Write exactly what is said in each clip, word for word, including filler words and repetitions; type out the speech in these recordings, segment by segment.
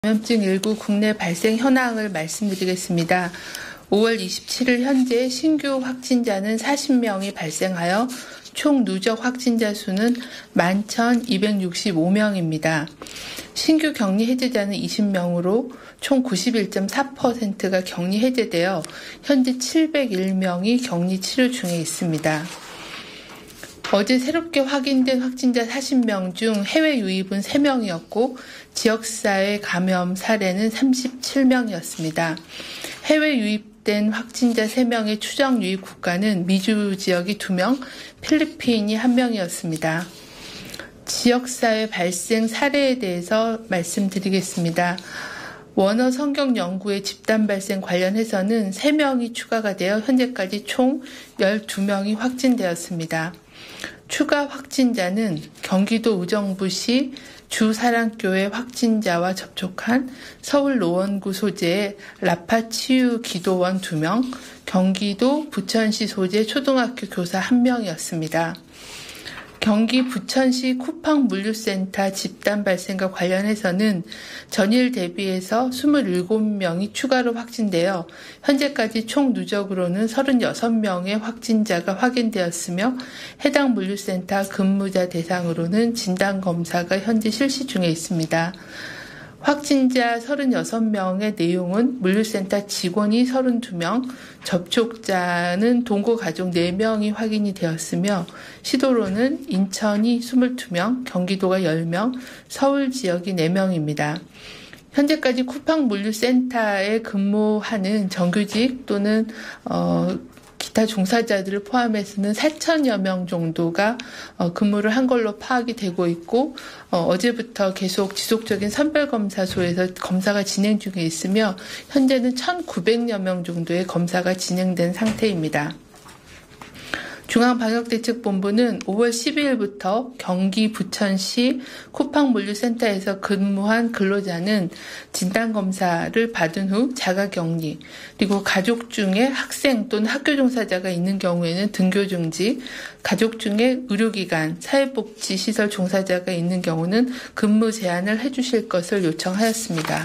감염증 일구 국내 발생 현황을 말씀드리겠습니다. 오월 이십칠일 현재 신규 확진자는 사십 명이 발생하여 총 누적 확진자 수는 만 천이백육십오 명입니다. 신규 격리 해제자는 이십 명으로 총 구십일 점 사 퍼센트가 격리 해제되어 현재 칠백일 명이 격리 치료 중에 있습니다. 어제 새롭게 확인된 확진자 사십 명 중 해외 유입은 세 명이었고 지역사회 감염 사례는 삼십칠 명이었습니다. 해외 유입된 확진자 세 명의 추정 유입 국가는 미주 지역이 두 명, 필리핀이 한 명이었습니다. 지역사회 발생 사례에 대해서 말씀드리겠습니다. 원어 성경 연구의 집단 발생 관련해서는 세 명이 추가가 되어 현재까지 총 열두 명이 확진되었습니다. 추가 확진자는 경기도 의정부시 주사랑교회 확진자와 접촉한 서울 노원구 소재의 라파치유 기도원 두 명, 경기도 부천시 소재 초등학교 교사 한 명이었습니다. 경기 부천시 쿠팡 물류센터 집단 발생과 관련해서는 전일 대비해서 이십칠 명이 추가로 확진되어 현재까지 총 누적으로는 삼십육 명의 확진자가 확인되었으며 해당 물류센터 근무자 대상으로는 진단검사가 현재 실시 중에 있습니다. 확진자 삼십육 명의 내용은 물류센터 직원이 삼십이 명, 접촉자는 동거 가족 네 명이 확인이 되었으며 시도로는 인천이 이십이 명, 경기도가 십 명, 서울 지역이 네 명입니다. 현재까지 쿠팡 물류센터에 근무하는 정규직 또는 어, 기타 종사자들을 포함해서는 사천여 명 정도가 근무를 한 걸로 파악이 되고 있고 어제부터 계속 지속적인 선별검사소에서 검사가 진행 중에 있으며 현재는 천구백여 명 정도의 검사가 진행된 상태입니다. 중앙방역대책본부는 오월 십이일부터 경기 부천시 쿠팡 물류센터에서 근무한 근로자는 진단검사를 받은 후 자가격리, 그리고 가족 중에 학생 또는 학교 종사자가 있는 경우에는 등교중지, 가족 중에 의료기관, 사회복지시설 종사자가 있는 경우는 근무 제한을 해주실 것을 요청하였습니다.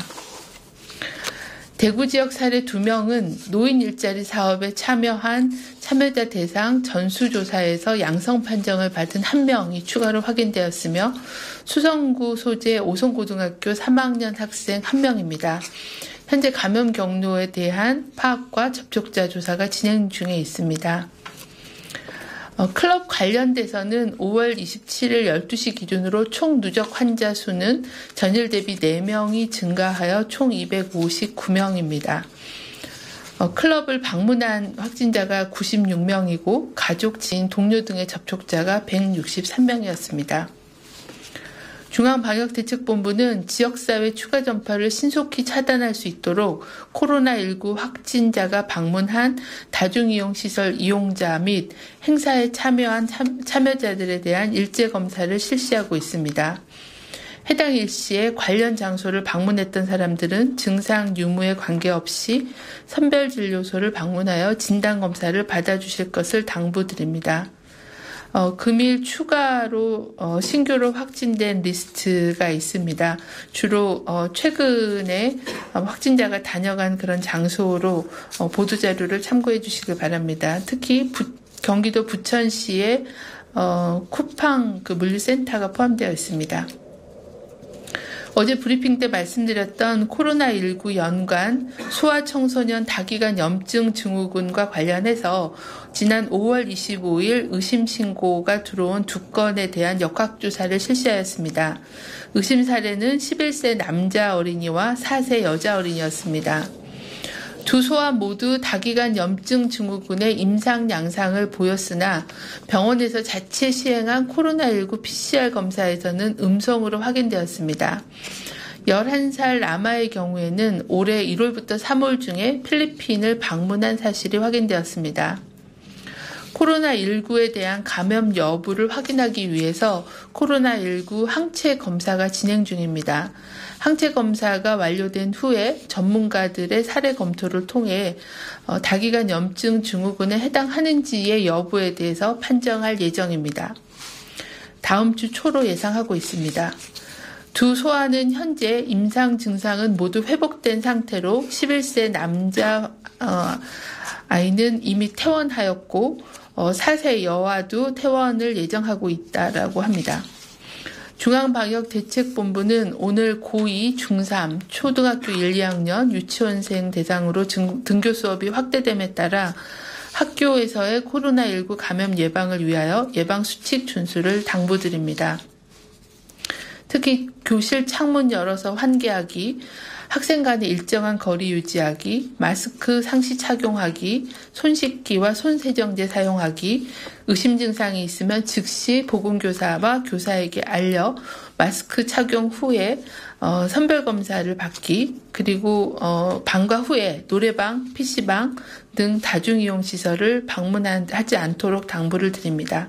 대구 지역 사례 두 명은 노인 일자리 사업에 참여한 참여자 대상 전수조사에서 양성 판정을 받은 한 명이 추가로 확인되었으며 수성구 소재 오송고등학교 삼 학년 학생 한 명입니다. 현재 감염 경로에 대한 파악과 접촉자 조사가 진행 중에 있습니다. 어, 클럽 관련돼서는 오월 이십칠일 열두 시 기준으로 총 누적 환자 수는 전일 대비 네 명이 증가하여 총 이백오십구 명입니다. 어, 클럽을 방문한 확진자가 구십육 명이고 가족, 지인, 동료 등의 접촉자가 백육십삼 명이었습니다. 중앙방역대책본부는 지역사회 추가 전파를 신속히 차단할 수 있도록 코로나십구 확진자가 방문한 다중이용시설 이용자 및 행사에 참여한 참, 참여자들에 대한 일제검사를 실시하고 있습니다. 해당 일시에 관련 장소를 방문했던 사람들은 증상 유무에 관계없이 선별진료소를 방문하여 진단검사를 받아주실 것을 당부드립니다. 어, 금일 추가로 어, 신규로 확진된 리스트가 있습니다. 주로 어, 최근에 어, 확진자가 다녀간 그런 장소로 어, 보도자료를 참고해 주시길 바랍니다. 특히 부, 경기도 부천시에 어, 쿠팡 그 물류센터가 포함되어 있습니다. 어제 브리핑 때 말씀드렸던 코로나십구 연관 소아청소년 다기관 염증 증후군과 관련해서 지난 오월 이십오일 의심 신고가 들어온 두 건에 대한 역학조사를 실시하였습니다. 의심 사례는 십일 세 남자 어린이와 사 세 여자 어린이였습니다. 두 소아 모두 다기관 염증 증후군의 임상 양상을 보였으나 병원에서 자체 시행한 코로나십구 피씨알 검사에서는 음성으로 확인되었습니다. 열한 살 남아의 경우에는 올해 일월부터 삼월 중에 필리핀을 방문한 사실이 확인되었습니다. 코로나십구에 대한 감염 여부를 확인하기 위해서 코로나십구 항체 검사가 진행 중입니다. 항체 검사가 완료된 후에 전문가들의 사례 검토를 통해 어, 다기관 염증 증후군에 해당하는지의 여부에 대해서 판정할 예정입니다. 다음 주 초로 예상하고 있습니다. 두 소아는 현재 임상 증상은 모두 회복된 상태로 십일 세 남자 어, 아이는 이미 퇴원하였고 어, 사 세 여아도 퇴원을 예정하고 있다라고 합니다. 중앙방역대책본부는 오늘 고이, 중삼, 초등학교 일, 이 학년 유치원생 대상으로 증, 등교 수업이 확대됨에 따라 학교에서의 코로나십구 감염 예방을 위하여 예방수칙 준수를 당부드립니다. 특히 교실 창문 열어서 환기하기, 학생 간의 일정한 거리 유지하기, 마스크 상시 착용하기, 손 씻기와 손세정제 사용하기, 의심 증상이 있으면 즉시 보건교사와 교사에게 알려 마스크 착용 후에 어, 선별검사를 받기, 그리고 어, 방과 후에 노래방, 피시방 등 다중이용시설을 방문하지 않도록 당부를 드립니다.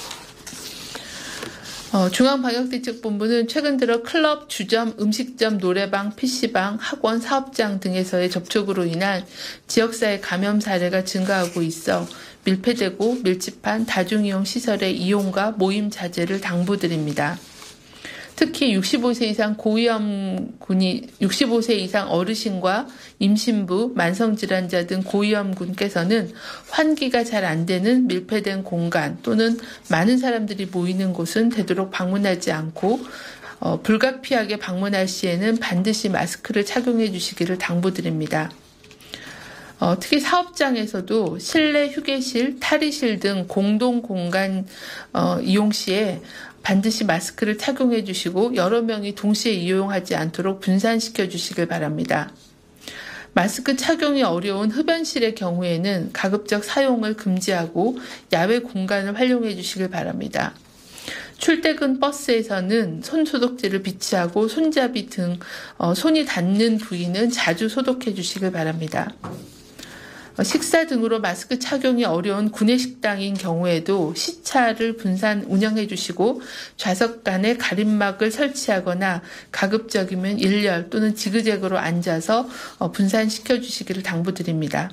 어, 중앙방역대책본부는 최근 들어 클럽, 주점, 음식점, 노래방, 피시방, 학원, 사업장 등에서의 접촉으로 인한 지역사회 감염 사례가 증가하고 있어 밀폐되고 밀집한 다중이용 시설의 이용과 모임 자제를 당부드립니다. 특히 육십오 세 이상 고위험군이 육십오 세 이상 어르신과 임신부, 만성질환자 등 고위험군께서는 환기가 잘 안 되는 밀폐된 공간 또는 많은 사람들이 모이는 곳은 되도록 방문하지 않고 어, 불가피하게 방문할 시에는 반드시 마스크를 착용해 주시기를 당부드립니다. 어, 특히 사업장에서도 실내 휴게실, 탈의실 등 공동 공간 어, 이용 시에 반드시 마스크를 착용해 주시고 여러 명이 동시에 이용하지 않도록 분산시켜 주시길 바랍니다. 마스크 착용이 어려운 흡연실의 경우에는 가급적 사용을 금지하고 야외 공간을 활용해 주시길 바랍니다. 출퇴근 버스에서는 손소독제를 비치하고 손잡이 등 어, 손이 닿는 부위는 자주 소독해 주시길 바랍니다. 식사 등으로 마스크 착용이 어려운 구내식당인 경우에도 시차를 분산 운영해 주시고 좌석 간에 가림막을 설치하거나 가급적이면 일렬 또는 지그재그로 앉아서 분산시켜 주시기를 당부드립니다.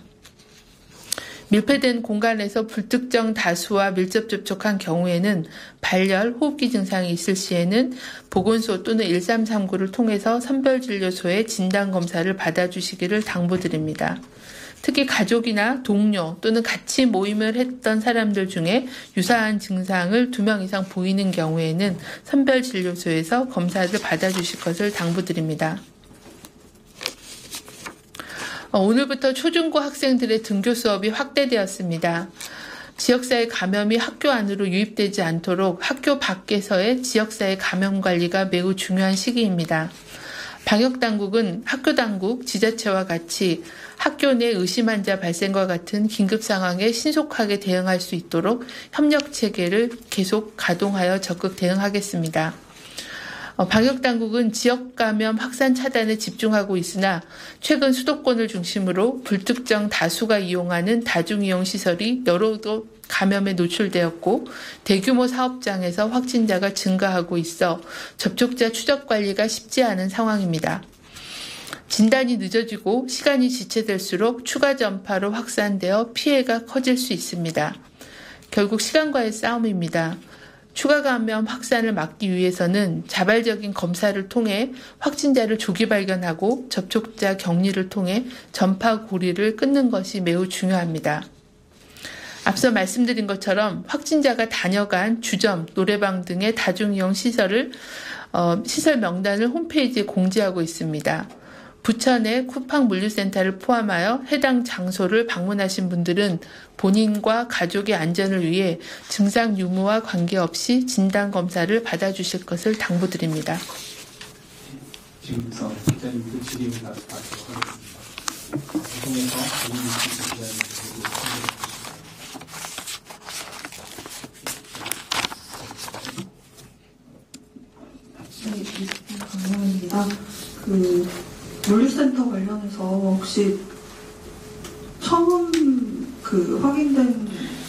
밀폐된 공간에서 불특정 다수와 밀접 접촉한 경우에는 발열, 호흡기 증상이 있을 시에는 보건소 또는 일삼삼구를 통해서 선별진료소에 진단검사를 받아주시기를 당부드립니다. 특히 가족이나 동료 또는 같이 모임을 했던 사람들 중에 유사한 증상을 두 명 이상 보이는 경우에는 선별진료소에서 검사를 받아주실 것을 당부드립니다. 오늘부터 초중고 학생들의 등교 수업이 확대되었습니다. 지역사회 감염이 학교 안으로 유입되지 않도록 학교 밖에서의 지역사회 감염 관리가 매우 중요한 시기입니다. 방역당국은 학교당국, 지자체와 같이 학교 내 의심 환자 발생과 같은 긴급 상황에 신속하게 대응할 수 있도록 협력체계를 계속 가동하여 적극 대응하겠습니다. 어, 방역당국은 지역감염 확산 차단에 집중하고 있으나 최근 수도권을 중심으로 불특정 다수가 이용하는 다중이용시설이 여러 곳 감염에 노출되었고 대규모 사업장에서 확진자가 증가하고 있어 접촉자 추적 관리가 쉽지 않은 상황입니다. 진단이 늦어지고 시간이 지체될수록 추가 전파로 확산되어 피해가 커질 수 있습니다. 결국 시간과의 싸움입니다. 추가 감염 확산을 막기 위해서는 자발적인 검사를 통해 확진자를 조기 발견하고 접촉자 격리를 통해 전파 고리를 끊는 것이 매우 중요합니다. 앞서 말씀드린 것처럼 확진자가 다녀간 주점, 노래방 등의 다중이용 시설을 어, 시설 명단을 홈페이지에 공지하고 있습니다. 부천의 쿠팡 물류센터를 포함하여 해당 장소를 방문하신 분들은 본인과 가족의 안전을 위해 증상 유무와 관계없이 진단검사를 받아주실 것을 당부드립니다. 지금부터 기자님들 질의를 받도록 하겠습니다. 방송에서 본인 위치 기자님들 네, 감사합니다. 그 물류센터 관련해서 혹시 처음 그 확인된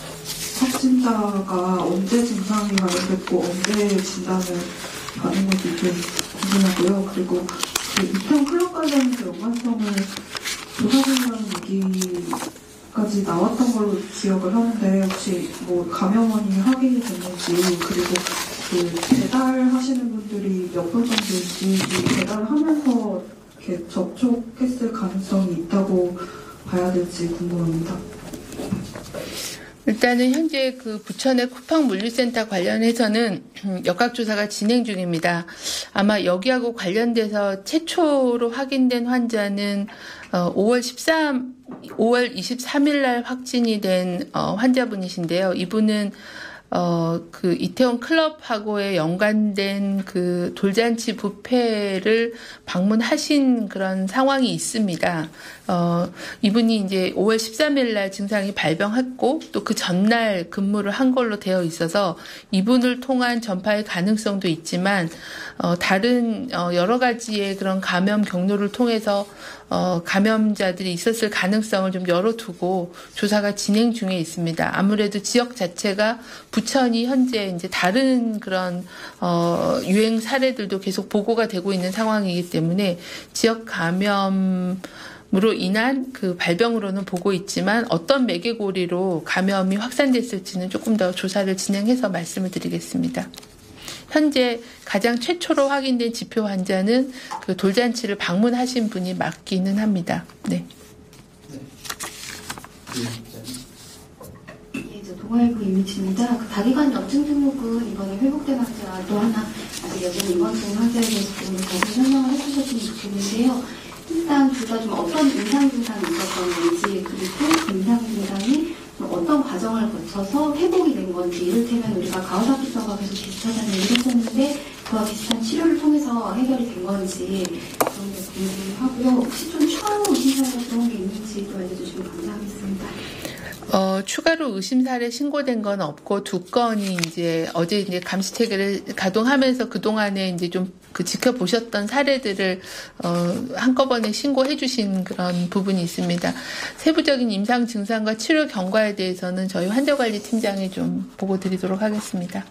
확진자가 언제 증상이 발견됐고 언제 진단을 받은 건지 좀 궁금하고요. 그리고 그 이태원 클럽 관련해서 연관성을 조사된다는 얘기까지 나왔던 걸로 기억을 하는데 혹시 뭐 감염원이 확인이 됐는지 그리고 그 배달하시는 분들이 몇 퍼센트인지 배달하면서 이렇게 접촉했을 가능성이 있다고 봐야 될지 궁금합니다. 일단은 현재 그 부천의 쿠팡 물류센터 관련해서는 역학조사가 진행 중입니다. 아마 여기하고 관련돼서 최초로 확인된 환자는 오월 십삼, 오월 이십삼일 날 확진이 된 환자분이신데요. 이분은 어, 그 이태원 클럽하고의 연관된 그 돌잔치 뷔페를 방문하신 그런 상황이 있습니다. 어, 이분이 이제 오월 십삼일 날 증상이 발병했고 또 그 전날 근무를 한 걸로 되어 있어서 이분을 통한 전파의 가능성도 있지만 어, 다른 어, 여러 가지의 그런 감염 경로를 통해서 어, 감염자들이 있었을 가능성을 좀 열어두고 조사가 진행 중에 있습니다. 아무래도 지역 자체가 부천이 현재 이제 다른 그런 어, 유행 사례들도 계속 보고가 되고 있는 상황이기 때문에 지역 감염 으로 인한 그 발병으로는 보고 있지만 어떤 매개고리로 감염이 확산됐을지는 조금 더 조사를 진행해서 말씀을 드리겠습니다. 현재 가장 최초로 확인된 지표 환자는 그 돌잔치를 방문하신 분이 맞기는 합니다. 네. 예, 저 동아일보 이미지입니다. 그 다기관 염증 등록은 이번에 회복된 환자 또 하나 아직 여전히 임원증 환자에 대해서 좀 자세히 설명을 해주셨으면 좋겠는데요. 일단 둘 다 좀 어떤 임상 증상이 있었던 건지 그리고 그 임상 증상이 어떤 과정을 거쳐서 회복이 된 건지 이를테면 우리가 가와사키병과 계속 비슷하다는 얘기를 했었는데 그와 비슷한 치료를 통해서 해결이 된 건지 그런 게 궁금하고요. 혹시 좀 추가로 의심사가 그런 게 있는지도 알려주시면 감사하겠습니다. 어, 추가로 의심 사례 신고된 건 없고 두 건이 이제 어제 이제 감시 체계를 가동하면서 그 동안에 이제 좀 그 지켜보셨던 사례들을 어, 한꺼번에 신고해 주신 그런 부분이 있습니다. 세부적인 임상 증상과 치료 경과에 대해서는 저희 환자관리팀장이 좀 보고 드리도록 하겠습니다.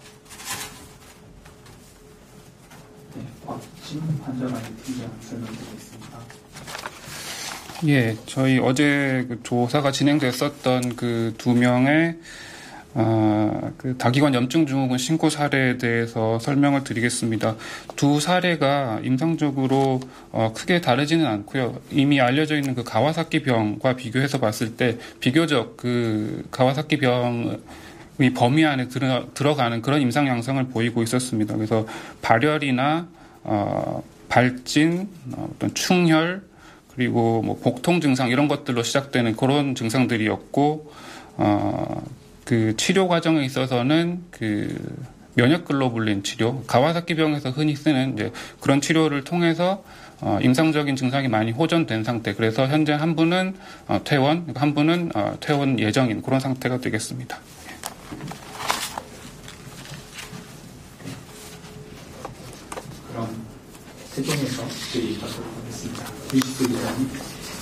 네, 곽진 환자관리팀장 설명드리겠습니다. 예, 저희 어제 그 조사가 진행됐었던 그 두 명의 어, 그 다기관 염증 증후군 신고 사례에 대해서 설명을 드리겠습니다. 두 사례가 임상적으로 어, 크게 다르지는 않고요. 이미 알려져 있는 그 가와사키 병과 비교해서 봤을 때 비교적 그 가와사키 병 이 범위 안에 들어, 들어가는 그런 임상 양상을 보이고 있었습니다. 그래서 발열이나 어, 발진, 어, 어떤 충혈 그리고 뭐 복통 증상 이런 것들로 시작되는 그런 증상들이었고, 어, 그 치료 과정에 있어서는 그 면역 글로불린 치료, 가와사키 병에서 흔히 쓰는 이제 그런 치료를 통해서 어, 임상적인 증상이 많이 호전된 상태. 그래서 현재 한 분은 어, 퇴원, 한 분은 어, 퇴원 예정인 그런 상태가 되겠습니다. 그럼 세종에서 질의하도록 하겠습니다. 유시스 기자님.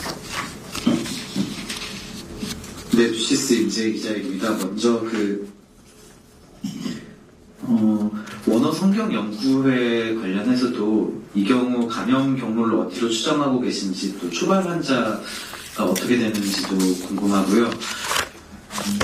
네, 뉴시스 임재 기자입니다. 먼저 그 어, 원어 성경 연구회 관련해서도 이 경우 감염 경로를 어디로 추정하고 계신지 또 초발 환자가 어떻게 되는지도 궁금하고요. 음,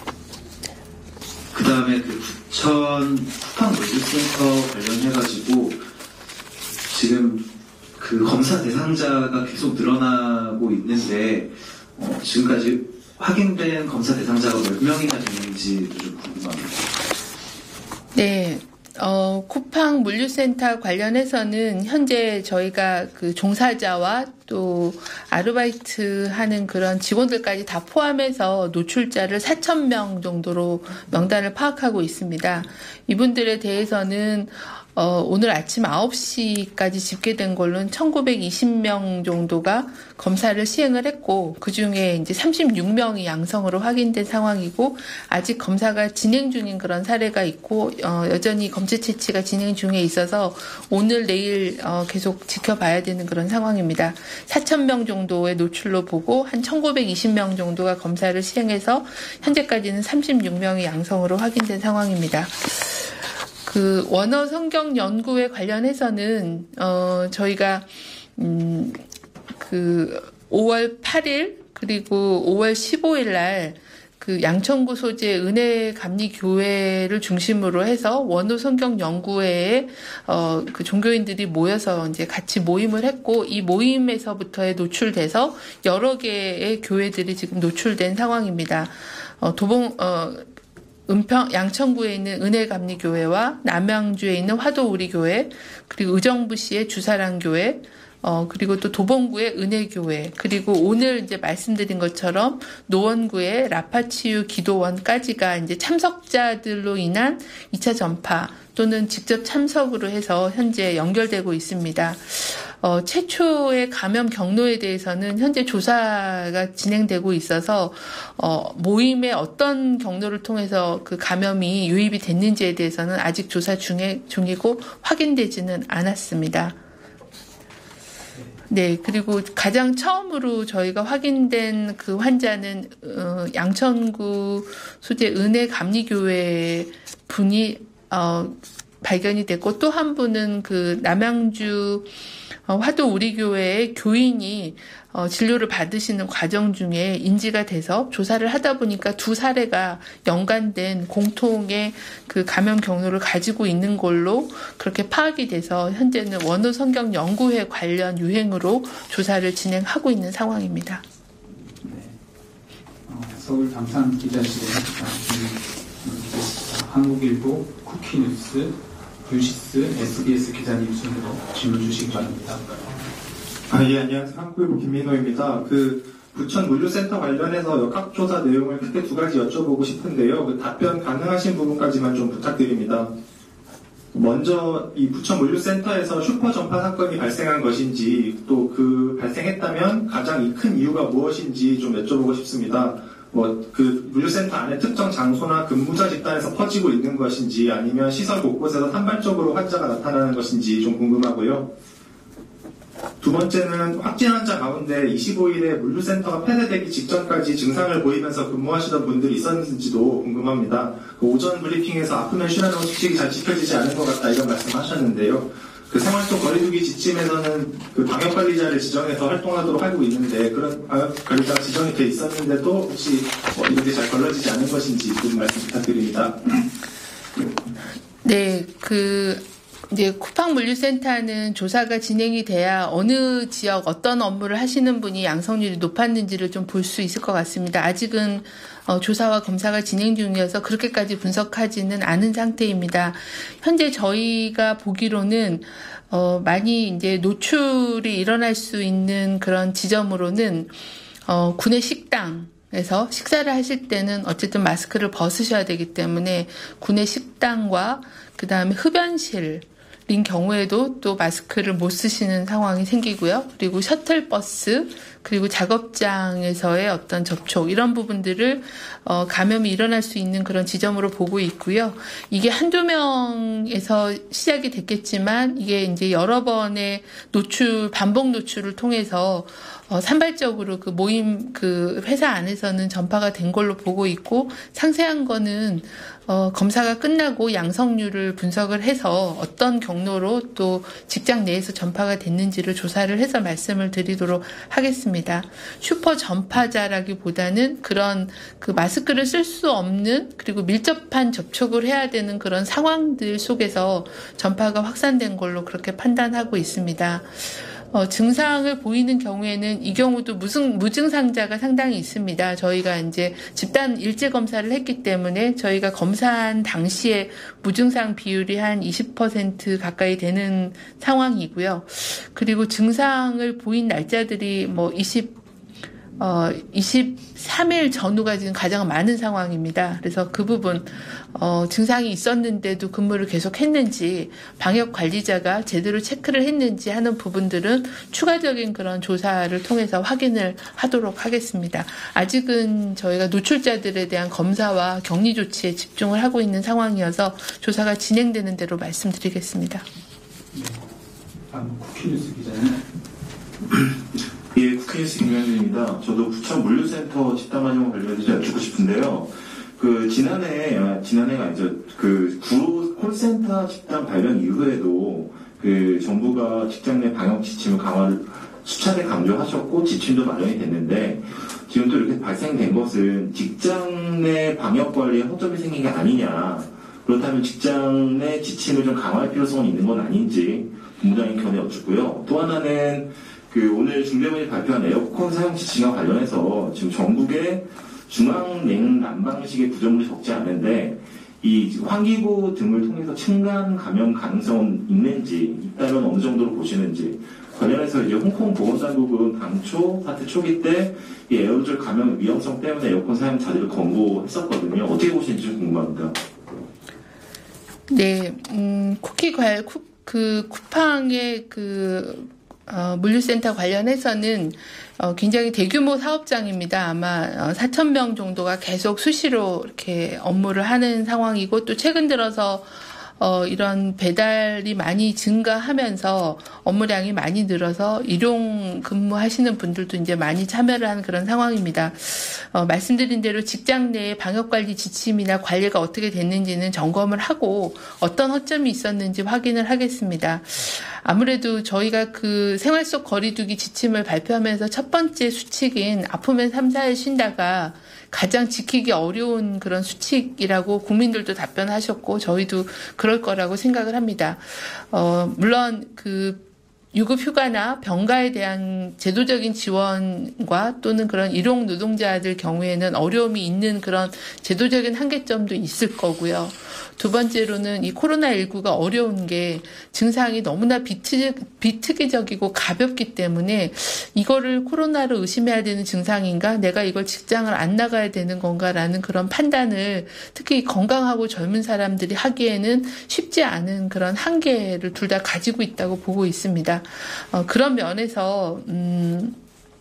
그 다음에 그 부천 쿠팡 물류센터 관련해가지고 지금 그 검사 대상자가 계속 늘어나고 있는데 어, 지금까지 확인된 검사 대상자가 몇 명이나 되는지도 좀 궁금합니다. 네. 어, 쿠팡 물류센터 관련해서는 현재 저희가 그 종사자와 또 아르바이트 하는 그런 직원들까지 다 포함해서 노출자를 사천 명 정도로 명단을 파악하고 있습니다. 이분들에 대해서는 어, 오늘 아침 아홉 시까지 집계된 걸로는 천구백이십 명 정도가 검사를 시행을 했고, 그 중에 이제 삼십육 명이 양성으로 확인된 상황이고, 아직 검사가 진행 중인 그런 사례가 있고, 어, 여전히 검체 채취가 진행 중에 있어서 오늘, 내일, 어, 계속 지켜봐야 되는 그런 상황입니다. 사천 명 정도의 노출로 보고, 한 천구백이십 명 정도가 검사를 시행해서, 현재까지는 삼십육 명이 양성으로 확인된 상황입니다. 그 원어 성경 연구에 관련해서는 어 저희가 음 그 오월 팔일 그리고 오월 십오일 날 그 양천구 소재 은혜감리교회를 중심으로 해서 원로 성경 연구회에 어, 그 종교인들이 모여서 이제 같이 모임을 했고 이 모임에서부터에 노출돼서 여러 개의 교회들이 지금 노출된 상황입니다. 어, 도봉 어, 은평 양천구에 있는 은혜감리교회와 남양주에 있는 화도우리교회 그리고 의정부시의 주사랑교회 어, 그리고 또 도봉구의 은혜교회, 그리고 오늘 이제 말씀드린 것처럼 노원구의 라파치유 기도원까지가 이제 참석자들로 인한 이 차 전파 또는 직접 참석으로 해서 현재 연결되고 있습니다. 어, 최초의 감염 경로에 대해서는 현재 조사가 진행되고 있어서 어, 모임의 어떤 경로를 통해서 그 감염이 유입이 됐는지에 대해서는 아직 조사 중에, 중이고 확인되지는 않았습니다. 네, 그리고 가장 처음으로 저희가 확인된 그 환자는 어, 양천구 소재 은혜감리교회 분이 어, 발견이 됐고 또 한 분은 그 남양주 어, 화도우리교회의 교인이 어, 진료를 받으시는 과정 중에 인지가 돼서 조사를 하다 보니까 두 사례가 연관된 공통의 그 감염 경로를 가지고 있는 걸로 그렇게 파악이 돼서 현재는 원로 성경 연구회 관련 유행으로 조사를 진행하고 있는 상황입니다. 네. 어, 서울 당산 기자실에 한국일보, 쿠키뉴스, 유시스, 에스비에스 기자님 순으로 질문 주시기 바랍니다. 아, 예, 안녕하세요. 한국일보 김민호입니다. 그, 부천 물류센터 관련해서 역학조사 내용을 크게 두 가지 여쭤보고 싶은데요. 그 답변 가능하신 부분까지만 좀 부탁드립니다. 먼저, 이 부천 물류센터에서 슈퍼 전파 사건이 발생한 것인지, 또 그 발생했다면 가장 큰 이유가 무엇인지 좀 여쭤보고 싶습니다. 뭐, 그 물류센터 안에 특정 장소나 근무자 집단에서 퍼지고 있는 것인지, 아니면 시설 곳곳에서 산발적으로 환자가 나타나는 것인지 좀 궁금하고요. 두 번째는 확진 환자 가운데 이십오 일에 물류센터가 폐쇄되기 직전까지 증상을 보이면서 근무하시던 분들이 있었는지도 궁금합니다. 그 오전 브리핑에서 아프면 쉬라는 수칙이 잘 지켜지지 않은 것 같다 이런 말씀하셨는데요. 그 생활 속 거리두기 지침에서는 그 방역관리자를 지정해서 활동하도록 하고 있는데 그런 방역관리자가 지정이 돼 있었는데도 혹시 뭐 이런 게 잘 걸러지지 않은 것인지 좀 말씀 부탁드립니다. 네, 그 이제 쿠팡 물류센터는 조사가 진행이 돼야 어느 지역 어떤 업무를 하시는 분이 양성률이 높았는지를 좀 볼 수 있을 것 같습니다. 아직은 어, 조사와 검사가 진행 중이어서 그렇게까지 분석하지는 않은 상태입니다. 현재 저희가 보기로는 어, 많이 이제 노출이 일어날 수 있는 그런 지점으로는 어, 구내 식당에서 식사를 하실 때는 어쨌든 마스크를 벗으셔야 되기 때문에 구내 식당과 그 다음에 흡연실 인 경우에도 또 마스크를 못 쓰시는 상황이 생기고요. 그리고 셔틀버스, 그리고 작업장에서의 어떤 접촉, 이런 부분들을 어, 감염이 일어날 수 있는 그런 지점으로 보고 있고요. 이게 한두 명에서 시작이 됐겠지만 이게 이제 여러 번의 노출, 반복 노출을 통해서 어, 산발적으로 그 모임, 그 회사 안에서는 전파가 된 걸로 보고 있고, 상세한 거는 어, 검사가 끝나고 양성률을 분석을 해서 어떤 경로로 또 직장 내에서 전파가 됐는지를 조사를 해서 말씀을 드리도록 하겠습니다. 슈퍼 전파자라기보다는 그런 그 마스크를 쓸 수 없는, 그리고 밀접한 접촉을 해야 되는 그런 상황들 속에서 전파가 확산된 걸로 그렇게 판단하고 있습니다. 어, 증상을 보이는 경우에는 이 경우도 무증, 무증상자가 상당히 있습니다. 저희가 이제 집단 일제 검사를 했기 때문에 저희가 검사한 당시에 무증상 비율이 한 이십 퍼센트 가까이 되는 상황이고요. 그리고 증상을 보인 날짜들이 뭐 이십, 어, 이십삼 일 전후가 지금 가장 많은 상황입니다. 그래서 그 부분, 어, 증상이 있었는데도 근무를 계속 했는지, 방역 관리자가 제대로 체크를 했는지 하는 부분들은 추가적인 그런 조사를 통해서 확인을 하도록 하겠습니다. 아직은 저희가 노출자들에 대한 검사와 격리 조치에 집중을 하고 있는 상황이어서 조사가 진행되는 대로 말씀드리겠습니다. 네. 다음 쿠키뉴스 기자님. 예, 쿠키뉴스 김현준입니다. 저도 부천 물류센터 집단 환영 관련해서 여쭙고 싶은데요. 그 지난해 아, 지난해가 아니죠. 그 구로 콜센터 집단 발령 이후에도 그 정부가 직장 내 방역 지침을 강화를 수차례 강조하셨고 지침도 마련이 됐는데 지금 또 이렇게 발생된 것은 직장 내 방역 관리에 허점이 생긴 게 아니냐. 그렇다면 직장 내 지침을 좀 강화할 필요성은 있는 건 아닌지 본부장님 견해 여쭙고요. 또 하나는 그 오늘 중대본이 발표한 에어컨 사용 지침과 관련해서 지금 전국에 중앙 냉 난방식의 구조물이 적지 않은데 이 환기구 등을 통해서 층간 감염 가능성은 있는지 있다면 어느 정도로 보시는지 관련해서 이제 홍콩 보건당국은 당초 사태 초기 때 이 에어로졸 감염 위험성 때문에 에어컨 사용 자제를 권고했었거든요. 어떻게 보시는지 좀 궁금합니다. 네, 음, 쿠키 관, 쿠, 그 쿠팡의 그 어, 물류센터 관련해서는 어, 굉장히 대규모 사업장입니다. 아마 어, 사천 명 정도가 계속 수시로 이렇게 업무를 하는 상황이고 또 최근 들어서 어, 이런 배달이 많이 증가하면서 업무량이 많이 늘어서 일용 근무하시는 분들도 이제 많이 참여를 하는 그런 상황입니다. 어, 말씀드린 대로 직장 내의 방역관리 지침이나 관리가 어떻게 됐는지는 점검을 하고 어떤 허점이 있었는지 확인을 하겠습니다. 아무래도 저희가 그 생활 속 거리두기 지침을 발표하면서 첫 번째 수칙인 아프면 삼, 사일 쉰다가 가장 지키기 어려운 그런 수칙이라고 국민들도 답변하셨고 저희도 그럴 거라고 생각을 합니다. 어, 물론 그 유급 휴가나 병가에 대한 제도적인 지원과 또는 그런 일용 노동자들 경우에는 어려움이 있는 그런 제도적인 한계점도 있을 거고요. 두 번째로는 이 코로나십구가 어려운 게 증상이 너무나 비트, 비특이적이고 가볍기 때문에 이거를 코로나로 의심해야 되는 증상인가? 내가 이걸 직장을 안 나가야 되는 건가라는 그런 판단을 특히 건강하고 젊은 사람들이 하기에는 쉽지 않은 그런 한계를 둘 다 가지고 있다고 보고 있습니다. 어, 그런 면에서 음,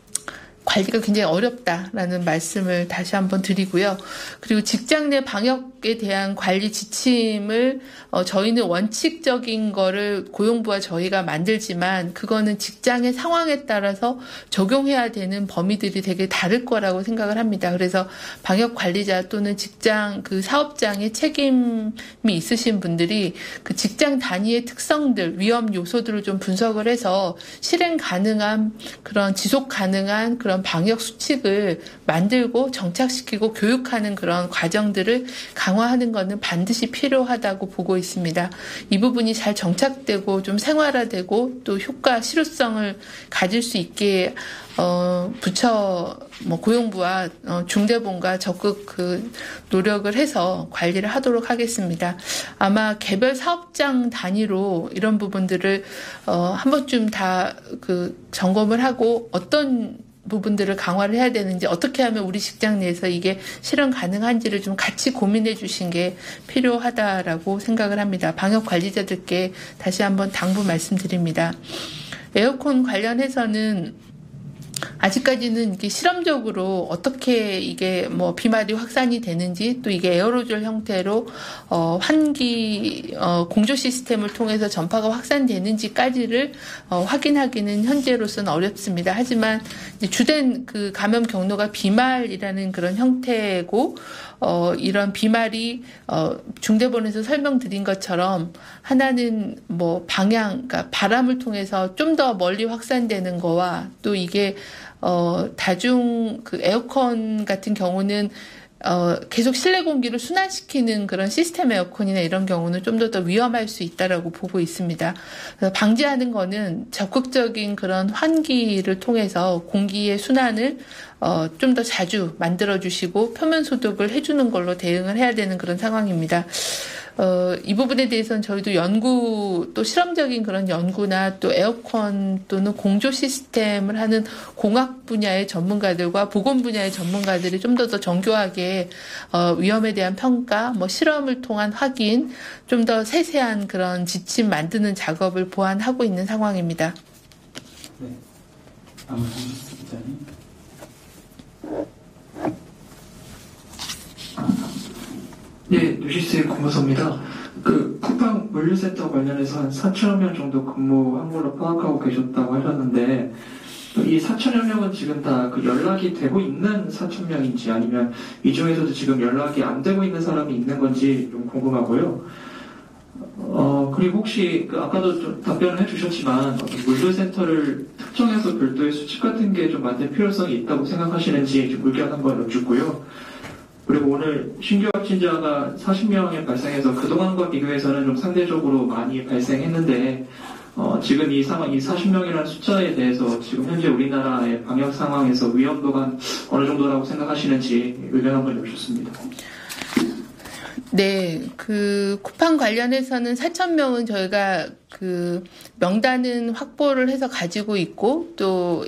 관리가 굉장히 어렵다라는 말씀을 다시 한번 드리고요. 그리고 직장 내 방역에 대한 관리 지침을 어, 저희는 원칙적인 거를 고용부와 저희가 만들지만 그거는 직장의 상황에 따라서 적용해야 되는 범위들이 되게 다를 거라고 생각을 합니다. 그래서 방역 관리자 또는 직장 그 사업장의 책임이 있으신 분들이 그 직장 단위의 특성들, 위험 요소들을 좀 분석을 해서 실행 가능한 그런 지속 가능한 그런 방역 수칙을 만들고 정착시키고 교육하는 그런 과정들을 강화하는 것은 반드시 필요하다고 보고 있습니다. 이 부분이 잘 정착되고 좀 생활화되고 또 효과, 실효성을 가질 수 있게 어, 부처, 뭐, 고용부와, 어, 중대본과 적극 그, 노력을 해서 관리를 하도록 하겠습니다. 아마 개별 사업장 단위로 이런 부분들을, 어, 한 번쯤 다 그, 점검을 하고 어떤 부분들을 강화를 해야 되는지 어떻게 하면 우리 직장 내에서 이게 실현 가능한지를 좀 같이 고민해 주신 게 필요하다라고 생각을 합니다. 방역 관리자들께 다시 한번 당부 말씀드립니다. 에어컨 관련해서는 아직까지는 이게 실험적으로 어떻게 이게 뭐 비말이 확산이 되는지 또 이게 에어로졸 형태로 어 환기 어 공조 시스템을 통해서 전파가 확산되는지까지를 어 확인하기는 현재로서는 어렵습니다. 하지만 이제 주된 그 감염 경로가 비말이라는 그런 형태고 어 이런 비말이 어 중대본에서 설명드린 것처럼 하나는 뭐 방향, 그러니까 바람을 통해서 좀 더 멀리 확산되는 거와 또 이게 어 다중 그 에어컨 같은 경우는 어, 계속 실내 공기를 순환시키는 그런 시스템 에어컨이나 이런 경우는 좀 더 더 위험할 수 있다라고 보고 있습니다. 그래서 방지하는 거는 적극적인 그런 환기를 통해서 공기의 순환을 어, 좀 더 자주 만들어주시고 표면 소독을 해주는 걸로 대응을 해야 되는 그런 상황입니다. 어, 이 부분에 대해서는 저희도 연구, 또 실험적인 그런 연구나 또 에어컨 또는 공조 시스템을 하는 공학 분야의 전문가들과 보건 분야의 전문가들이 좀 더 더 정교하게 어, 위험에 대한 평가, 뭐 실험을 통한 확인, 좀 더 세세한 그런 지침 만드는 작업을 보완하고 있는 상황입니다. 네. 다음 김지수 기자님. 네, 뉴시스의 권무서입니다. 그 쿠팡 물류센터 관련해서 한 사천여 명 정도 근무한 걸로 파악하고 계셨다고 하셨는데 이 사천여 명은 지금 다 그 연락이 되고 있는 사천 명인지 아니면 이 중에서도 지금 연락이 안 되고 있는 사람이 있는 건지 좀 궁금하고요. 어, 그리고 그리고 혹시 그 아까도 좀 답변을 해주셨지만 물류센터를 특정해서 별도의 수칙 같은 게 좀 만들 필요성이 있다고 생각하시는지 좀 의견 한번 여쭙고요. 그리고 오늘 신규 확진자가 사십 명에 발생해서 그동안과 비교해서는 좀 상대적으로 많이 발생했는데 어, 지금 이 상황, 이 사십 명이라는 숫자에 대해서 지금 현재 우리나라의 방역 상황에서 위험도가 어느 정도라고 생각하시는지 의견 한번 여쭙습니다. 네, 그 쿠팡 관련해서는 사천 명은 저희가 그 명단은 확보를 해서 가지고 있고 또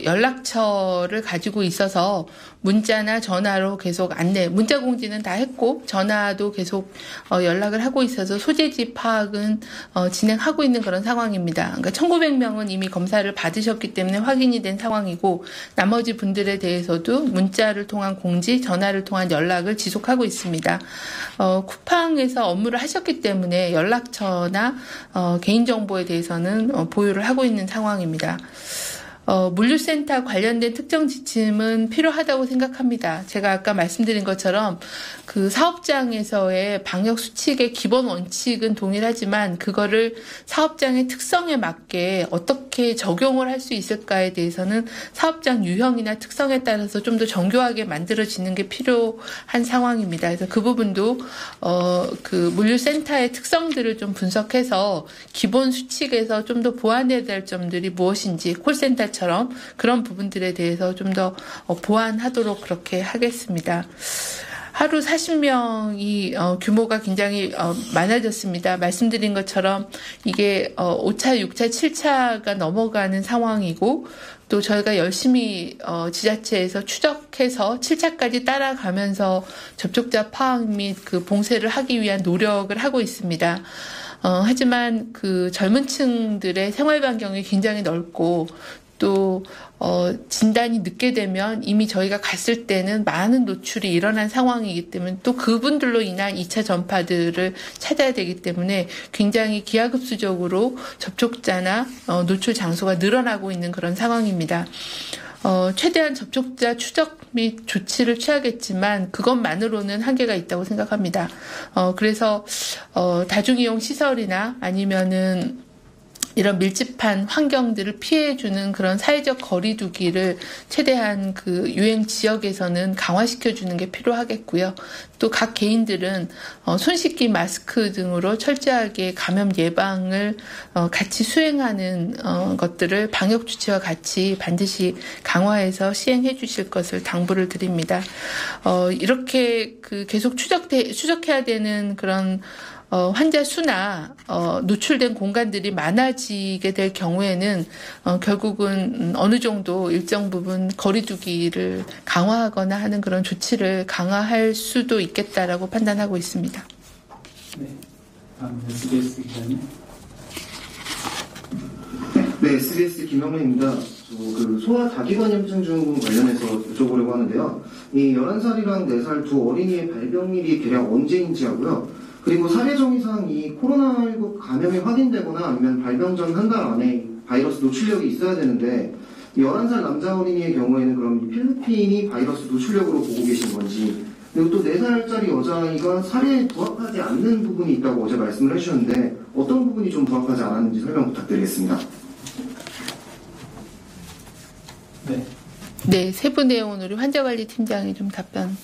연락처를 가지고 있어서 문자나 전화로 계속 안내, 문자 공지는 다 했고 전화도 계속 어, 연락을 하고 있어서 소재지 파악은 어, 진행하고 있는 그런 상황입니다. 그러니까 천구백 명은 이미 검사를 받으셨기 때문에 확인이 된 상황이고 나머지 분들에 대해서도 문자를 통한 공지, 전화를 통한 연락을 지속하고 있습니다. 어, 쿠팡에서 업무를 하셨기 때문에 연락처나 어, 개인정보에 대해서는 어, 보유를 하고 있는 상황입니다. 어, 물류센터 관련된 특정 지침은 필요하다고 생각합니다. 제가 아까 말씀드린 것처럼 그 사업장에서의 방역 수칙의 기본 원칙은 동일하지만 그거를 사업장의 특성에 맞게 어떻게 적용을 할 수 있을까에 대해서는 사업장 유형이나 특성에 따라서 좀 더 정교하게 만들어지는 게 필요한 상황입니다. 그래서 그 부분도 어, 그 물류센터의 특성들을 좀 분석해서 기본 수칙에서 좀 더 보완해야 될 점들이 무엇인지 콜센터 처럼 그런 부분들에 대해서 좀 더 보완하도록 그렇게 하겠습니다. 하루 사십 명이 어, 규모가 굉장히 어, 많아졌습니다. 말씀드린 것처럼 이게 어, 오 차, 육 차, 칠 차가 넘어가는 상황이고 또 저희가 열심히 어, 지자체에서 추적해서 칠 차까지 따라가면서 접촉자 파악 및 그 봉쇄를 하기 위한 노력을 하고 있습니다. 어, 하지만 그 젊은 층들의 생활 반경이 굉장히 넓고 또 어, 진단이 늦게 되면 이미 저희가 갔을 때는 많은 노출이 일어난 상황이기 때문에 또 그분들로 인한 이 차 전파들을 찾아야 되기 때문에 굉장히 기하급수적으로 접촉자나 어, 노출 장소가 늘어나고 있는 그런 상황입니다. 어, 최대한 접촉자 추적 및 조치를 취하겠지만 그것만으로는 한계가 있다고 생각합니다. 어, 그래서 어, 다중이용 시설이나 아니면은 이런 밀집한 환경들을 피해주는 그런 사회적 거리두기를 최대한 그 유행 지역에서는 강화시켜주는 게 필요하겠고요. 또 각 개인들은 어, 손 씻기 마스크 등으로 철저하게 감염 예방을 어, 같이 수행하는 어, 것들을 방역 주치와 같이 반드시 강화해서 시행해 주실 것을 당부를 드립니다. 어, 이렇게 그 계속 추적돼, 추적해야 되는 그런 어, 환자 수나 어, 노출된 공간들이 많아지게 될 경우에는 어, 결국은 어느 정도 일정 부분 거리두기를 강화하거나 하는 그런 조치를 강화할 수도 있겠다라고 판단하고 있습니다. 네, 다음 에스비에스 기자님. 네, 에스비에스 김영래입니다. 그 소아 다기관염증 관련해서 여쭤보려고 하는데요. 이 열한 살이랑 네 살 두 어린이의 발병일이 대략 언제인지 하고요. 그리고 사례 정의상 이 코로나십구 감염이 확인되거나 아니면 발병 전 한 달 안에 바이러스 노출력이 있어야 되는데 열한 살 남자 어린이의 경우에는 그럼 필리핀이 바이러스 노출력으로 보고 계신 건지, 그리고 또 네 살짜리 여자아이가 사례에 부합하지 않는 부분이 있다고 어제 말씀을 해주셨는데 어떤 부분이 좀 부합하지 않았는지 설명 부탁드리겠습니다. 네. 네, 세부 내용은 우리 환자관리팀장이 좀 답변.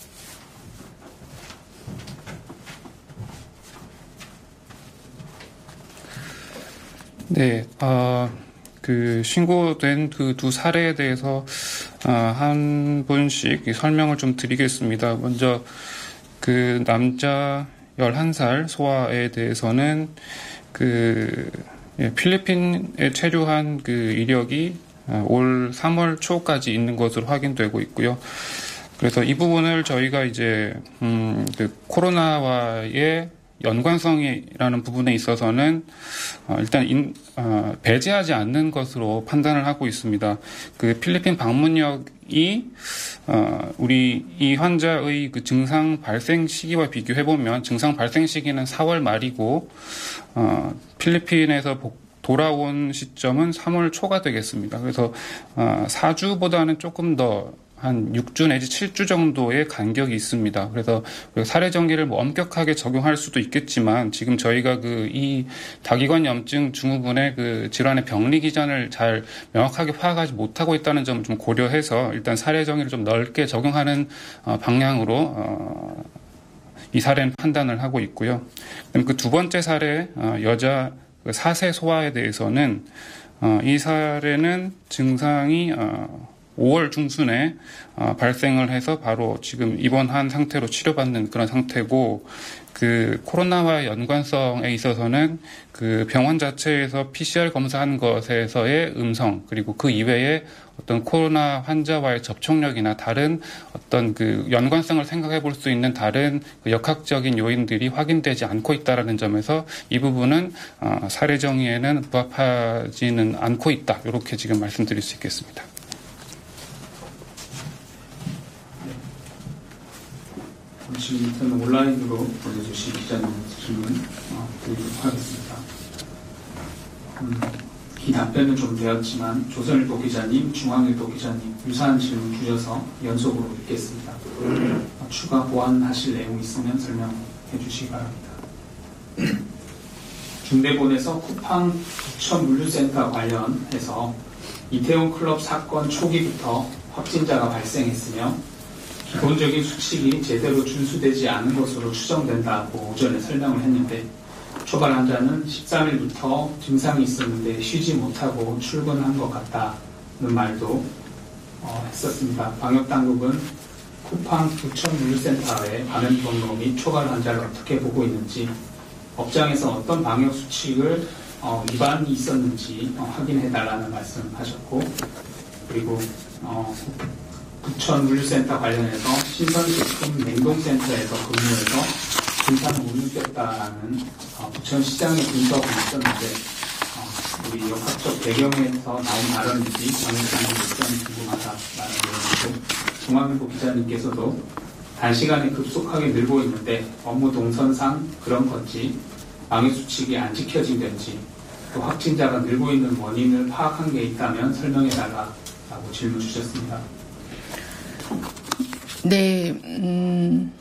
네, 어, 그 신고된 그 두 사례에 대해서 어, 한 분씩 설명을 좀 드리겠습니다. 먼저 그 남자 열한 살 소아에 대해서는 그 예, 필리핀에 체류한 그 이력이 올 삼월 초까지 있는 것으로 확인되고 있고요. 그래서 이 부분을 저희가 이제 음, 그 코로나와의 연관성이라는 부분에 있어서는 어, 일단 인, 어, 배제하지 않는 것으로 판단을 하고 있습니다. 그 필리핀 방문력이 어, 우리 이 환자의 그 증상 발생 시기와 비교해 보면 증상 발생 시기는 사월 말이고 어, 필리핀에서 복, 돌아온 시점은 삼월 초가 되겠습니다. 그래서 어, 사 주보다는 조금 더 한 육 주 내지 칠 주 정도의 간격이 있습니다. 그래서 사례 정기를 뭐 엄격하게 적용할 수도 있겠지만 지금 저희가 그 이 다기관 염증 증후군의 그 질환의 병리 기전을 잘 명확하게 파악하지 못하고 있다는 점을 좀 고려해서 일단 사례 정의를 좀 넓게 적용하는 어, 방향으로 어, 이 사례는 판단을 하고 있고요. 그다음 그 두 번째 사례 어, 여자 사 세 소아에 대해서는 어, 이 사례는 증상이 어, 오월 중순에 어, 발생을 해서 바로 지금 입원한 상태로 치료받는 그런 상태고 그 코로나와의 연관성에 있어서는 그 병원 자체에서 피씨알 검사한 것에서의 음성 그리고 그 이외에 어떤 코로나 환자와의 접촉력이나 다른 어떤 그 연관성을 생각해 볼 수 있는 다른 그 역학적인 요인들이 확인되지 않고 있다라는 점에서 이 부분은 어, 사례 정의에는 부합하지는 않고 있다. 이렇게 지금 말씀드릴 수 있겠습니다. 지금부터는 온라인으로 보내주신 기자님 질문 어, 드리도록 하겠습니다. 음, 이 답변은 좀 되었지만 조선일보 기자님, 중앙일보 기자님 유사한 질문 주셔서 연속으로 읽겠습니다. 어, 추가 보완하실 내용 있으면 설명해 주시기 바랍니다. 중대본에서 쿠팡 부천 물류센터 관련해서 이태원 클럽 사건 초기부터 확진자가 발생했으며 기본적인 수칙이 제대로 준수되지 않은 것으로 추정된다고 오전에 설명을 했는데 초발 환자는 십삼 일부터 증상이 있었는데 쉬지 못하고 출근한 것 같다는 말도 어, 했었습니다. 방역당국은 쿠팡 부천 물류센터의 감염 경로 및 초발 환자를 어떻게 보고 있는지 업장에서 어떤 방역 수칙을 어, 위반이 있었는지 어, 확인해달라는 말씀하셨고 그리고 어, 부천 물류센터 관련해서 신선식품 냉동센터에서 근무해서 증상을 못 느꼈다라는 어, 부천시장의 분석이 있었는데 어, 우리 역학적 배경에서 나온 발언인지 방역당국 입장이 궁금하다라는 내용이고 중앙일보 기자님께서도 단시간에 급속하게 늘고 있는데 업무 동선상 그런 건지 방역수칙이 안 지켜진 건지 또 확진자가 늘고 있는 원인을 파악한 게 있다면 설명해달라고 질문 주셨습니다. 네, 음,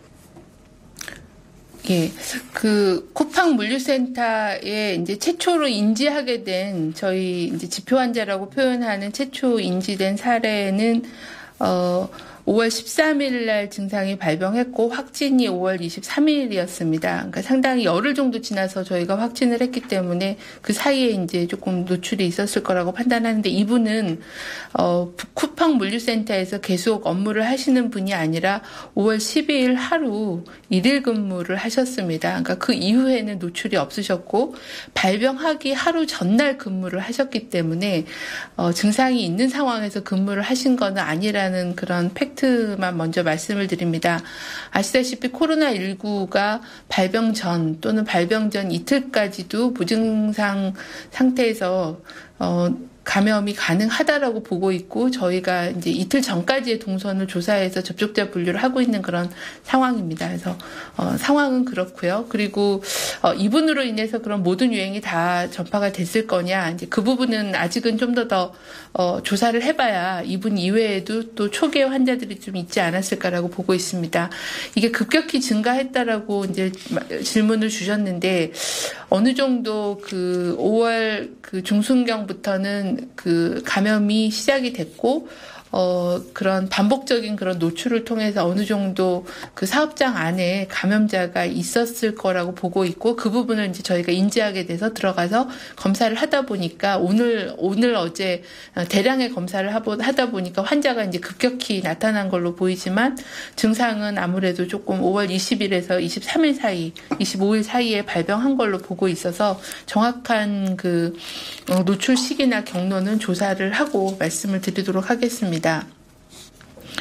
예, 그 쿠팡 물류센터에 이제 최초로 인지하게 된 저희 이제 지표 환자라고 표현하는 최초 인지된 사례는 어. 오월 십삼 일 날 증상이 발병했고 확진이 오월 이십삼 일이었습니다. 그러니까 상당히 열흘 정도 지나서 저희가 확진을 했기 때문에 그 사이에 이제 조금 노출이 있었을 거라고 판단하는데 이분은 어, 쿠팡 물류센터에서 계속 업무를 하시는 분이 아니라 오월 십이일 하루 일일 근무를 하셨습니다. 그러니까 그 이후에는 노출이 없으셨고 발병하기 하루 전날 근무를 하셨기 때문에 어, 증상이 있는 상황에서 근무를 하신 건 아니라는 그런 팩트 만 먼저 말씀을 드립니다. 아시다시피 코로나십구가 발병 전 또는 발병 전 이틀까지도 무증상 상태에서 어, 감염이 가능하다라고 보고 있고 저희가 이제 이틀 전까지의 동선을 조사해서 접촉자 분류를 하고 있는 그런 상황입니다. 그래서 어, 상황은 그렇고요. 그리고 어, 이분으로 인해서 그런 모든 유행이 다 전파가 됐을 거냐 이제 그 부분은 아직은 좀 더 더 어, 조사를 해봐야 이분 이외에도 또 초기의 환자들이 좀 있지 않았을까라고 보고 있습니다. 이게 급격히 증가했다라고 이제 질문을 주셨는데 어느 정도 그 오월 그 중순경부터는 그 감염이 시작이 됐고 어, 그런 반복적인 그런 노출을 통해서 어느 정도 그 사업장 안에 감염자가 있었을 거라고 보고 있고 그 부분을 이제 저희가 인지하게 돼서 들어가서 검사를 하다 보니까 오늘, 오늘 어제 대량의 검사를 하다 보니까 환자가 이제 급격히 나타난 걸로 보이지만 증상은 아무래도 조금 오월 이십일에서 이십삼 일 사이, 이십오 일 사이에 발병한 걸로 보고 있어서 정확한 그 노출 시기나 경로는 조사를 하고 말씀을 드리도록 하겠습니다.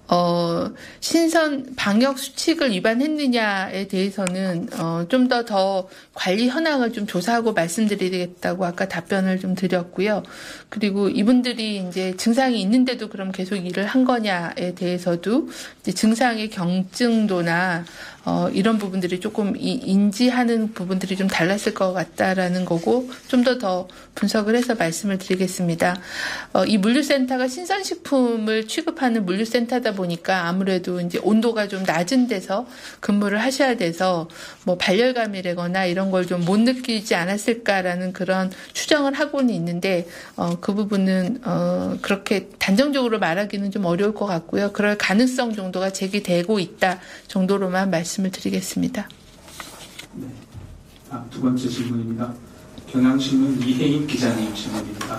어, 신선 방역 수칙을 위반했느냐에 대해서는 어, 좀 더 더 관리 현황을 좀 조사하고 말씀드리겠다고 아까 답변을 좀 드렸고요. 그리고 이분들이 이제 증상이 있는데도 그럼 계속 일을 한 거냐에 대해서도 이제 증상의 경증도나 어, 이런 부분들이 조금 이, 인지하는 부분들이 좀 달랐을 것 같다라는 거고 좀 더 더 분석을 해서 말씀을 드리겠습니다. 어, 이 물류센터가 신선식품을 취급하는 물류센터다 보니까 아무래도 이제 온도가 좀 낮은 데서 근무를 하셔야 돼서 뭐 발열감이라거나 이런 걸 좀 못 느끼지 않았을까라는 그런 추정을 하고는 있는데 어, 그 부분은 어, 그렇게 단정적으로 말하기는 좀 어려울 것 같고요. 그럴 가능성 정도가 제기되고 있다 정도로만 말씀을 드리겠습니다. 네. 아, 두 번째 질문입니다. 경향신문 이혜인 기자님 질문입니다.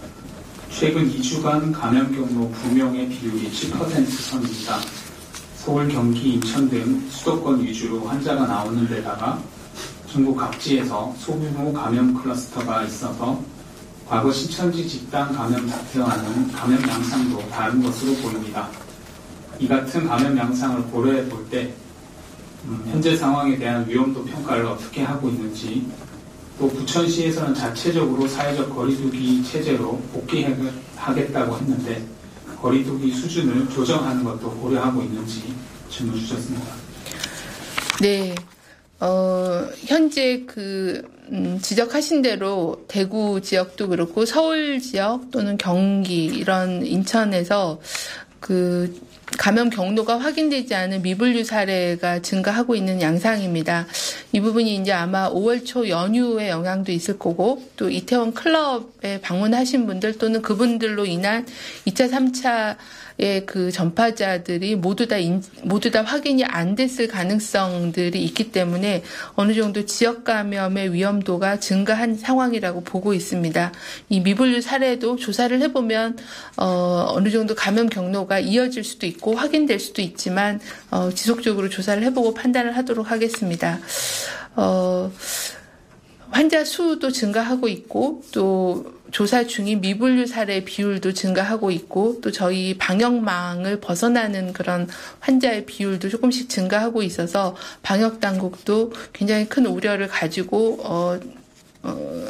최근 이 주간 감염 경로 불명의 비율이 칠 퍼센트 선입니다. 서울, 경기, 인천 등 수도권 위주로 환자가 나오는 데다가 전국 각지에서 소규모 감염 클러스터가 있어서 과거 신천지 집단 감염 사태와는 감염 양상도 다른 것으로 보입니다. 이 같은 감염 양상을 고려해 볼 때 음, 현재 상황에 대한 위험도 평가를 어떻게 하고 있는지, 또 부천시에서는 자체적으로 사회적 거리두기 체제로 복귀하겠다고 했는데 거리두기 수준을 조정하는 것도 고려하고 있는지 질문 주셨습니다. 네, 어, 현재 그 음, 지적하신 대로 대구 지역도 그렇고 서울 지역 또는 경기 이런 인천에서 그 감염 경로가 확인되지 않은 미분류 사례가 증가하고 있는 양상입니다. 이 부분이 이제 아마 오월 초 연휴의 영향도 있을 거고 또 이태원 클럽에 방문하신 분들 또는 그분들로 인한 이 차, 삼 차의 그 전파자들이 모두 다 인, 모두 다 확인이 안 됐을 가능성들이 있기 때문에 어느 정도 지역 감염의 위험도가 증가한 상황이라고 보고 있습니다. 이 미분류 사례도 조사를 해보면 어, 어느 정도 감염 경로가 이어질 수도 있고 확인될 수도 있지만 어, 지속적으로 조사를 해보고 판단을 하도록 하겠습니다. 어, 환자 수도 증가하고 있고 또 조사 중인 미분류 사례 비율도 증가하고 있고 또 저희 방역망을 벗어나는 그런 환자의 비율도 조금씩 증가하고 있어서 방역 당국도 굉장히 큰 우려를 가지고 어, 어,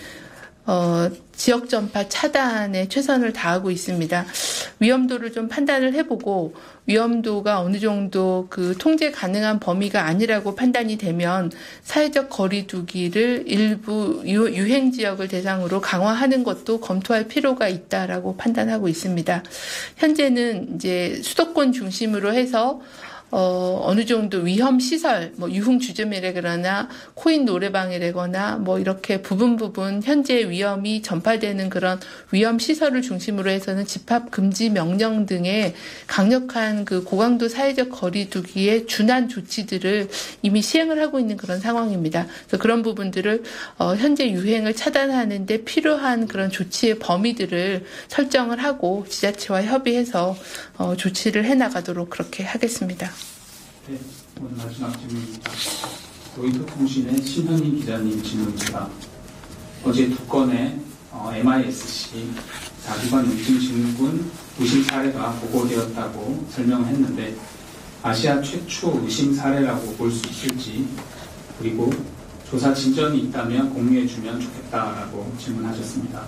어, 지역 전파 차단에 최선을 다하고 있습니다. 위험도를 좀 판단을 해보고 위험도가 어느 정도 그 통제 가능한 범위가 아니라고 판단이 되면 사회적 거리두기를 일부 유행 지역을 대상으로 강화하는 것도 검토할 필요가 있다라고 판단하고 있습니다. 현재는 이제 수도권 중심으로 해서 어, 어느 정도 위험 시설, 뭐 유흥 주점이라거나 코인 노래방이라거나 뭐 이렇게 부분 부분 현재 위험이 전파되는 그런 위험 시설을 중심으로 해서는 집합 금지 명령 등의 강력한 그 고강도 사회적 거리두기에 준한 조치들을 이미 시행을 하고 있는 그런 상황입니다. 그래서 그런 부분들을 어, 현재 유행을 차단하는 데 필요한 그런 조치의 범위들을 설정을 하고 지자체와 협의해서 어, 조치를 해나가도록 그렇게 하겠습니다. 네, 오늘 마지막 질문입니다. 로이터통신의 신현희 기자님 질문입니다. 어제 두 건의 어, 엠아이에스씨 자기관 염증 증후군 의심 사례가 보고되었다고 설명했는데 아시아 최초 의심 사례라고 볼 수 있을지, 그리고 조사 진전이 있다면 공유해 주면 좋겠다라고 질문하셨습니다.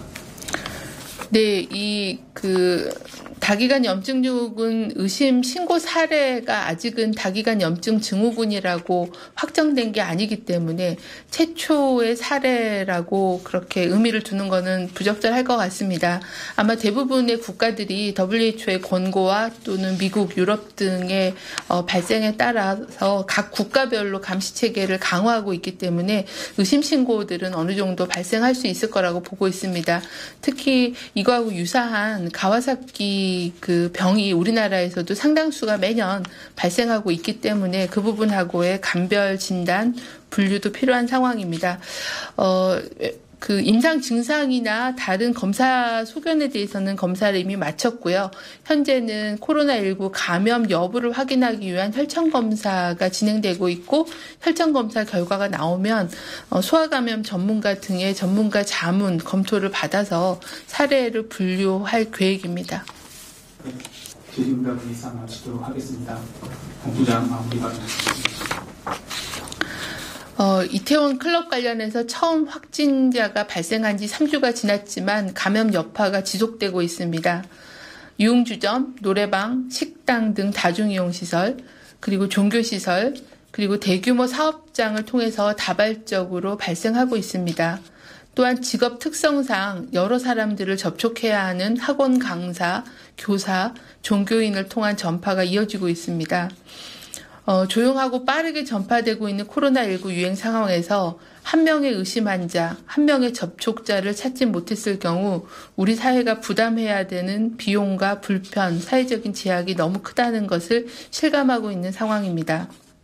네, 이 그 다기관 염증 증후군 의심 신고 사례가 아직은 다기관 염증 증후군이라고 확정된 게 아니기 때문에 최초의 사례라고 그렇게 의미를 두는 것은 부적절할 것 같습니다. 아마 대부분의 국가들이 더블유에이치오의 권고와 또는 미국, 유럽 등의 어, 발생에 따라서 각 국가별로 감시 체계를 강화하고 있기 때문에 의심 신고들은 어느 정도 발생할 수 있을 거라고 보고 있습니다. 특히 이거하고 유사한 가와사키 그 병이 우리나라에서도 상당수가 매년 발생하고 있기 때문에 그 부분하고의 감별 진단, 분류도 필요한 상황입니다. 어, 그 임상 증상이나 다른 검사 소견에 대해서는 검사를 이미 마쳤고요. 현재는 코로나십구 감염 여부를 확인하기 위한 혈청 검사가 진행되고 있고 혈청 검사 결과가 나오면 소아감염 전문가 등의 전문가 자문 검토를 받아서 사례를 분류할 계획입니다. 네, 질의응답은 이상 마치도록 하겠습니다. 본부장 마무리 발언 부탁드립니다. 어, 이태원 클럽 관련해서 처음 확진자가 발생한 지 삼 주가 지났지만 감염 여파가 지속되고 있습니다. 유흥주점, 노래방, 식당 등 다중이용시설, 그리고 종교시설, 그리고 대규모 사업장을 통해서 다발적으로 발생하고 있습니다. 또한 직업 특성상 여러 사람들을 접촉해야 하는 학원 강사, 교사, 종교인을 통한 전파가 이어지고 있습니다. 어, 조용하고 빠르게 전파되고 있는 코로나십구 유행 상황에서 한 명의 의심 환자, 한 명의 접촉자를 찾지 못했을 경우 우리 사회가 부담해야 되는 비용과 불편, 사회적인 제약이 너무 크다는 것을 실감하고 있는 상황입니다.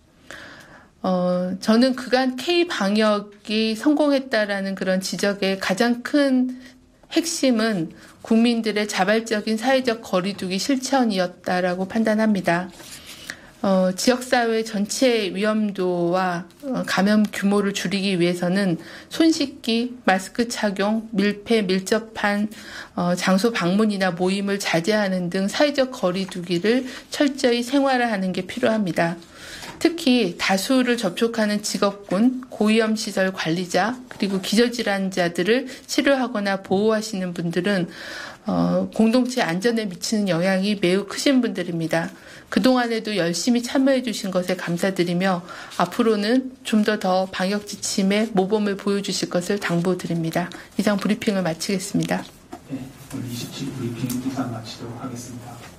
어, 저는 그간 K-방역이 성공했다라는 그런 지적의 가장 큰 핵심은 국민들의 자발적인 사회적 거리두기 실천이었다라고 판단합니다. 어, 지역사회 전체의 위험도와 어, 감염 규모를 줄이기 위해서는 손 씻기, 마스크 착용, 밀폐, 밀접한 어, 장소 방문이나 모임을 자제하는 등 사회적 거리두기를 철저히 생활화하는 게 필요합니다. 특히 다수를 접촉하는 직업군, 고위험시설 관리자, 그리고 기저질환자들을 치료하거나 보호하시는 분들은 어, 공동체 안전에 미치는 영향이 매우 크신 분들입니다. 그동안에도 열심히 참여해 주신 것에 감사드리며 앞으로는 좀 더 더 방역 지침에 모범을 보여주실 것을 당부드립니다. 이상 브리핑을 마치겠습니다. 네, 오늘 이십칠 브리핑 이상 마치도록 하겠습니다.